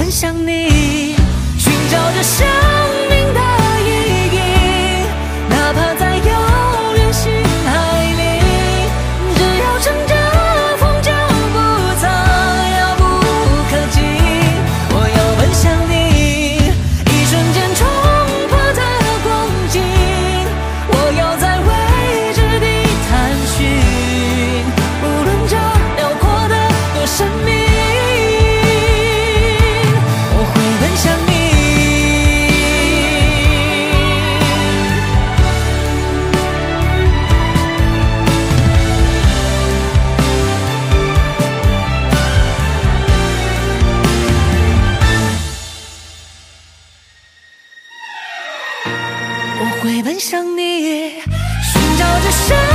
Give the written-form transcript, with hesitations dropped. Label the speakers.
Speaker 1: 奔向你，寻找着生命的意义，哪怕在遥远星海里，只要乘着风就不再遥不可及。我要奔向你，一瞬间冲破的光景，我要在未知地探寻，无论这辽阔的多神秘。我会奔向你，寻找着生